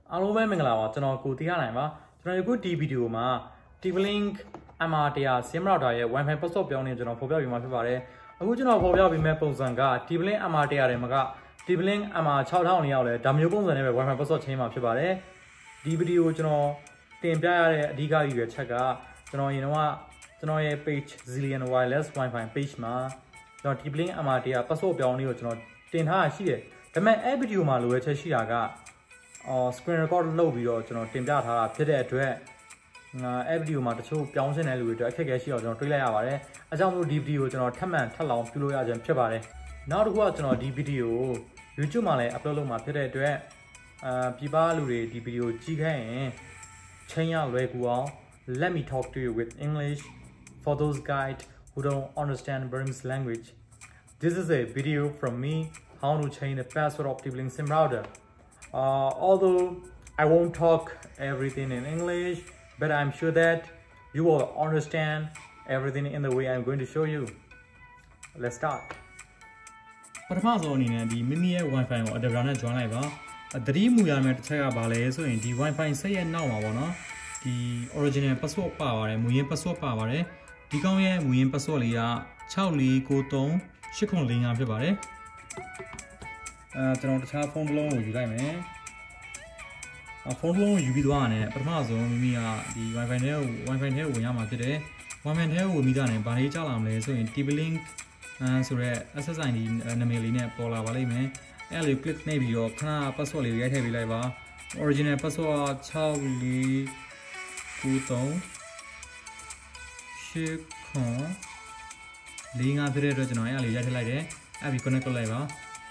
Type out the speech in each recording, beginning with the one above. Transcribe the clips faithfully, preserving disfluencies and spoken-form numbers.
အားလုံးပဲမင်္ဂလာပါကျွန်တော်ကိုတီးရနိုင်ပါကျွန်တော်ဒီခုဒီဗီဒီယိုမှာ Tplink M R one hundred ဆင်းမရောက်တာရဲ့ Wi-Fi password ပြောင်းနေကျွန်တော်ဖော်ပြပေးမှာဖြစ်ပါတယ်အခုကျွန်တော်ဖော်ပြပေးမယ့်ပုံစံက Tplink M R one hundred တယ်မှာက Tplink M R six thousandရောက်လဲဒါမျိုးပုံစံနဲ့ပဲ Wi-Fi password ချင်းမှာဖြစ်ပါတယ်ဒီဗီဒီယိုကျွန်တော်တင်ပြရတဲ့အဓိကရည်ရွယ်ချက်ကကျွန်တော်ရင်တော့ကျွန်တော်ရဲ့ page Zillion Wireless Wi-Fi page မှာကျွန်တော် Tplink M R one hundred ပတ်စော့ပြောင်းလေးကိုကျွန်တော်တင်ထားရှိတယ်ဒါပေမဲ့အဲ့ဗီဒီယိုမှာလိုရချက်ရှိတာကအော် screen record လုပ်ပြီးတော့ကျွန်တော်တင်ပြထားတာဖြစ်တဲ့အတွက်ငါအဲ့ဗီဒီယိုမှာတချို့ပြောင်းစင်တဲ့လူတွေအတွက်အခက်အခဲရှိတော့ကျွန်တော်တွေးလိုက်ရပါတယ်အဲကြောင့်မို့ဒီဗီဒီယိုကျွန်တော်ထပ်မံထပ်လောင်းပြုလုပ်ရခြင်းဖြစ်ပါတယ်နောက်တစ်ခုကကျွန်တော်ဒီဗီဒီယို YouTube မှာလည်း upload လုပ်မှာဖြစ်တဲ့အတွက်အာပြပလူတွေဒီဗီဒီယိုကြည့်ခဲ့ရင်ချင်းရလွယ်ကူအောင် let me talk to you with English for those guys who don't understand Burmese language this is a video from me how to change the password of Tplink SIM router uh, although I won't talk everything in English but I'm sure that you will understand everything in the way I'm going to show you let's start ပထမဆုံးအနေနဲ့ဒီမိမိရဲ့ Wi-Fi ကို adapter နဲ့ join လိုက်ပါသတိမူရမယ့်တစ်ချက်ကဘာလဲဆိုရင်ဒီ Wi-Fi ဆက်ရဲ့နောက်မှာပေါ့နော်ဒီ original password ပါပါတယ်မူရင်း password ပါပါတယ်ဒီကောင်ရဲ့မူရင်း password လေးကsix four nine three eight four four fiveဖြစ်ပါတယ်အဲကျွန်တော်တခြားဖုန်းတစ်လုံးကိုယူလိုက်မယ်ဖုန်းတစ်လုံးကိုယူပြီးသွားရတယ်ပထမဆုံးမိမိကဒီ Wi-Fi နဲ့ Wi-Fi နဲ့ဝင်ရမှာဖြစ်တယ် Wi-Fi နဲ့ဝင်ပြီးသားနဲ့ဘာလေးကြောက်လာမလဲဆိုရင် Tplink အဲဆိုရဲ S S I D နာမည်လေးနဲ့ပေါ်လာပါလိမ့်မယ်အဲ့လေး click နှိပ်ပြီးတော့ခဏ password လေးရိုက်ထည့်ပေးလိုက်ပါ original password six four nine three eight four four fiveဖြစ်တဲ့အတွက်ကျွန်တော်အဲ့လေးရိုက်ထည့်လိုက်တယ်အဲ့ပြီး connect လုပ်လိုက်ပါ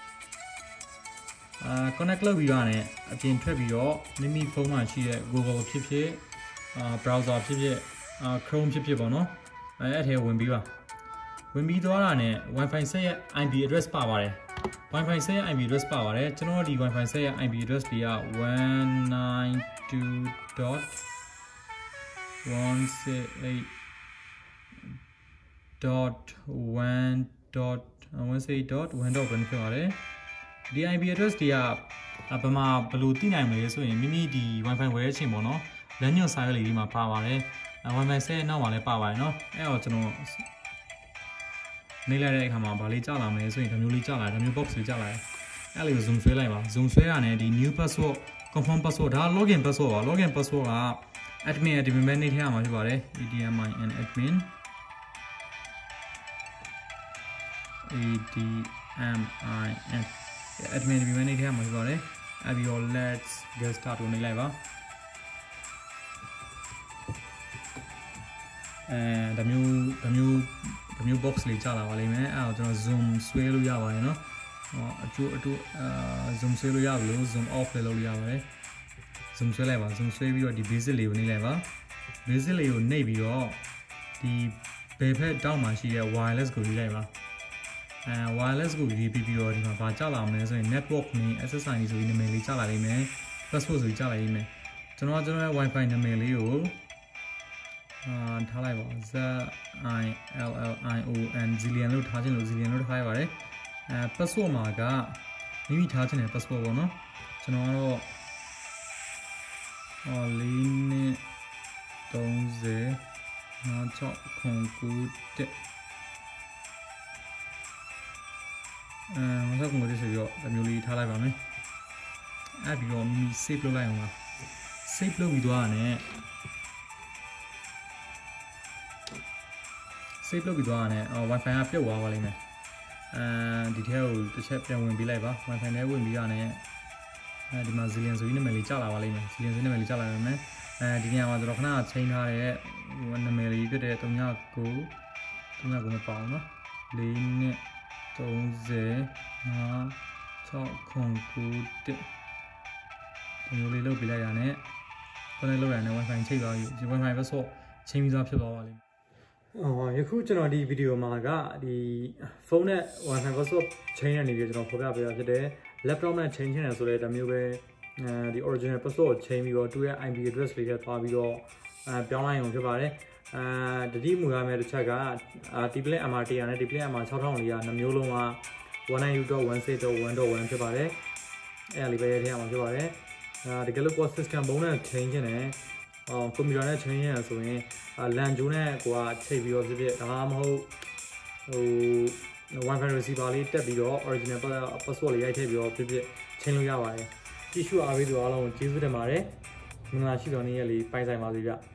အာ connect လုပ်ပြီးတော့ねအပြင်ထွက်ပြီးတော့မိမိဖုန်းမှာရှိတဲ့ Google ဖြစ်ဖြစ်အာ browser ဖြစ်ဖြစ်အာ Chrome ဖြစ်ဖြစ်ပေါ့နော်အဲအဲ့ထဲဝင်ပြီးပါဝင်ပြီးသွားတာနဲ့ Wi-Fi ဆက်ရဲ့ I P address ပါပါတယ် Wi-Fi ဆက်ရဲ့ I P address ပါပါတယ်ကျွန်တော်ဒီ Wi-Fi ဆက်ရဲ့ I P address တွေက one ninety-two dot one sixty-eight dot one dot one sixty-eight dot one dot one ဖြစ်ပါတယ်ဒီ I P address တွေကဘယ်မှာဘယ်လိုသိနိုင်မလဲဆိုရင်မိမိဒီ Wi-Fi ဝယ်တဲ့အချိန်ပေါ့နော်လမ်းညွှန်စာရွက်လေးဒီမှာပါပါတယ် Wi-Fi ဆက်နောက်မှာလည်းပါပါတယ်နော်အဲ့တော့ကျွန်တော်နေလိုက်တဲ့အခါမှာဗာလေးကြာလာမယ်ဆိုရင်ဒီမျိုးလေးကြာလာတယ်ဒီမျိုး box လေးကြာလာတယ်အဲ့လေးကို zoom ဆွဲလိုက်ပါ zoom ဆွဲရတဲ့ဒီ new password confirm password ဒါ login password ပါ login password က admin admin ပဲနေထည့်ရမှာဖြစ်ပါတယ် admin and admin admin admin ဒီမဲ့နေထဲမှာဖြစ်ပါတယ်အဲ့ပြီးတော့ let's get start ကိုနေလိုက်ပါအဲဒါမျိုးဒါမျိုးဒါမျိုး box လေးကြာလာပါလိမ့်မယ်အဲ့တော့ကျွန်တော် zoom ဆွဲလို့ရပါတယ်နော်ဟောအကျိုးအတူအာ zoom ဆွဲလို့ရပြီလို့ zoom off လည်းလုပ်လို့ရပါတယ် zoom ဆွဲလိုက်ပါ zoom ဆွဲပြီးတော့ဒီ basic လေးကိုနေလိုက်ပါ basic လေးကိုနှိပ်ပြီးတော့ဒီဘယ်ဖက်တောက်မှာရှိတဲ့ wireless ကိုယူလိုက်ပါအဲ wireless ကိုရေးပြီးပြီးတော့ဒီမှာဗာကြာလာမယ်ဆိုရင် network နဲ့ S S I D ဆိုပြီးနာမည်လေးကြာလာလိမ့်မယ် password ဆိုပြီးကြာလာလိမ့်မယ်ကျွန်တော်ကျွန်တော်ရဲ့ Wi-Fi နာမည်လေးကိုအာထားလိုက်ပါ Z I L L I O N Zillion လို့ထားခြင်းလို့ Zillion လို့ထားရပါတယ်အဲ password မှာကမိမိထားခြင်းတဲ့ password ပေါ့နော်ကျွန်တော်ကတော့အော်လေးနဲ့thirty nine six nineအဲမဆက်ကုန်လို့ဆိုပြီးတော့အမျိုးလေးထားလိုက်ပါမယ်အဲ့ပြီးတော့မိမိ save လုပ်လိုက်အောင်ပါ save လုပ်ပြီးသွားတာနဲ့ save လုပ်ပြီးသွားတာနဲ့ Wi-Fi ကပြုတ်သွားပါလိမ့်မယ်အဲဒီထဲကိုတစ်ချက်ပြန်ဝင်ပေးလိုက်ပါ Wi-Fi နဲ့ဝင်ပြီးရတဲ့အဲဒီမှာ Zillion ဆိုပြီးနာမည်လေးကြာလာပါလိမ့်မယ် Zillion ဆိုနာမည်လေးကြာလာပါမယ်အဲဒီနေရာမှာကျွန်တော်ခဏချိန်ထားတဲ့နာမည်လေးဖြစ်တဲ့three nine nine three nine nineမပါအောင်နော်fourနဲ့thirty nine six nineဒီလိုလေးလုပ်ပြလိုက်ရတဲ့ခေါင်းလေးလောက်ရတဲ့ Wi-Fi ချိန်သွားပြီ Wi-Fi ပဲဆိုချိန်ပြီးသားဖြစ်သွားပါလိမ့်မယ်အော်ယခုကျွန်တော်ဒီဗီဒီယိုမှာကဒီဖုန်းနဲ့ Wi-Fi password ချိန်နေပြီးကျွန်တော်ဖော်ပြပေးတာဖြစ်တယ် laptop နဲ့ချိန်ချင်တယ်ဆိုလဲဒါမျိုးပဲအဲဒီ original password ချိန်ပြီးတော့သူ့ရဲ့ I P address လေးနဲ့သွားပြီးတော့အဲပြောင်းလိုက်အောင်ဖြစ်ပါတယ်အဲတတိမူရမယ့်တစ်ချက်က Tplink M R one hundredနဲ့ Tplink M R six thousandလေးကနှမျိုးလုံးကone ninety-two dot one sixty-eight dot one dot oneဖြစ်ပါတယ်အဲ့ဒါလေးပဲရထည့်ရမှာဖြစ်ပါတယ်တကယ်လို့ system ဘုံနဲ့ချိန်ချင်းနဲ့အော်ကွန်ပျူတာနဲ့ချိန်ချင်းရဆိုရင်လန်ဂျိုနဲ့ကိုကချိန်ပြီးတော့ဖြစ်ဖြစ်ဒါမှမဟုတ်ဟို Wifi receiver လေးတက်ပြီးတော့ original password လေးရိုက်ထည့်ပြီးတော့ဖြစ်ဖြစ်ချိန်လို့ရပါတယ်ကြည့်ရှုအားပေးသူအားလုံးကျေးဇူးတင်ပါတယ်မင်္ဂလာရှိတော်နေ့ရက်လေးပိုင်ဆိုင်ပါစေဗျ